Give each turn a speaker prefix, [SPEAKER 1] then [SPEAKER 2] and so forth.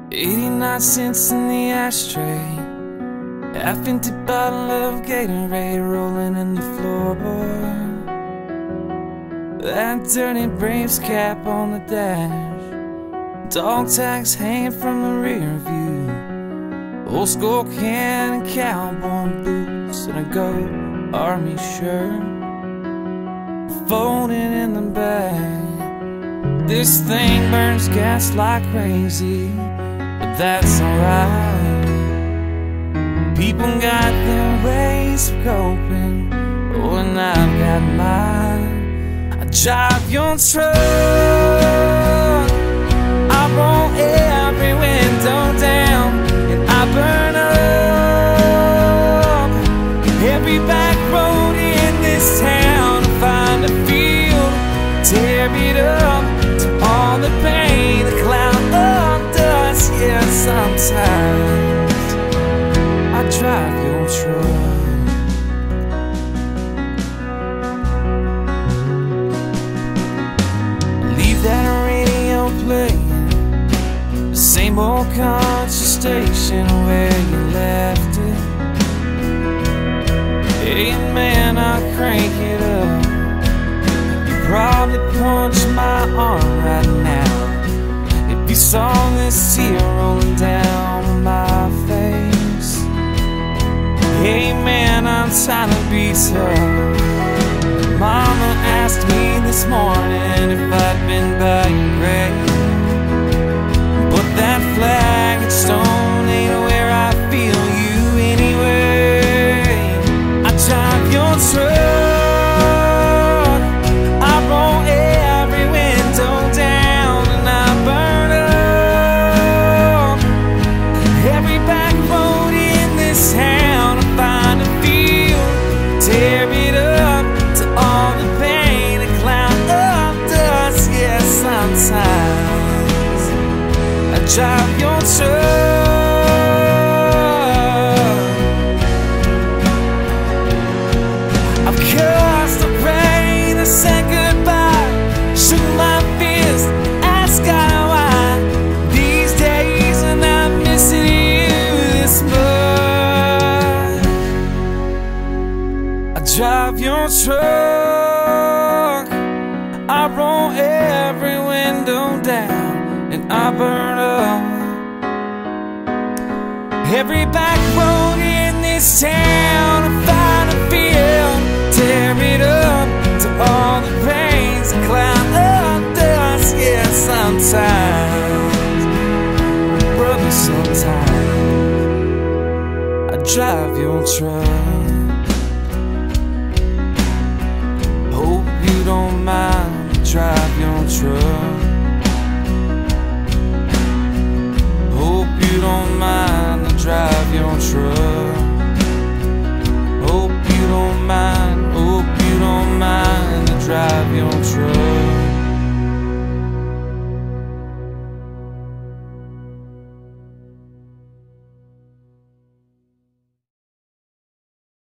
[SPEAKER 1] 89 cents in the ashtray, half-empty bottle of Gatorade rolling in the floorboard. That dirty Braves cap on the dash, dog tags hanging from the rear view, old skull can and cowboy boots, and a gold army shirt folded in the bag. This thing burns gas like crazy, but that's alright. People got their ways of coping, oh, and I've got mine. I drive your truck, I roll every window down, and I burn up every back road in this town to find a field, tear it up to all the pain, the cloud of dust. Yeah, sometimes I drive your truck. Leave that radio playing, the same old country station where you left it. Hey man, I'll crank it up. You probably punch my arm right now if you saw this tear rolling down my face. Hey man, I'm trying to be tough. Mama asked me this morning if I'd been by your grave, but that flag and stone ain't where I feel you anyway. I drive your truck, I roll every window down, and I burn up every back road in this town to find a field, tear it up to all the pain, a cloud of dust. Yeah, sometimes I drive your truck. I've cursed, I prayed, I said goodbye, shook my fist, asked God why these days, and I'm missing you this much. I drive your truck, I roll every window down, and I burn up every back road in this town to find a field, tear it up to all the pains, a cloud of dust. Yeah, sometimes, brother, sometimes I drive your truck. Hope you don't mind, drive your truck. Hope you don't mind, drive your truck.